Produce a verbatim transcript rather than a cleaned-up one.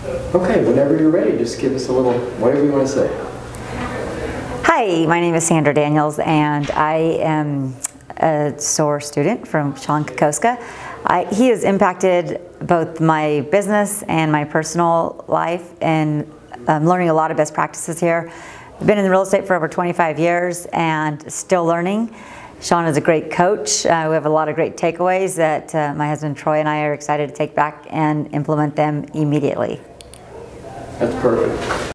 Okay, whenever you're ready, just give us a little, whatever you want to say. Hi, my name is Sandra Daniels, and I am a S O A R student from Sean Kokoska. I, he has impacted both my business and my personal life, and I'm learning a lot of best practices here. I've been in real estate for over twenty-five years and still learning. Sean is a great coach. Uh, we have a lot of great takeaways that uh, my husband Troy and I are excited to take back and implement them immediately. That's perfect.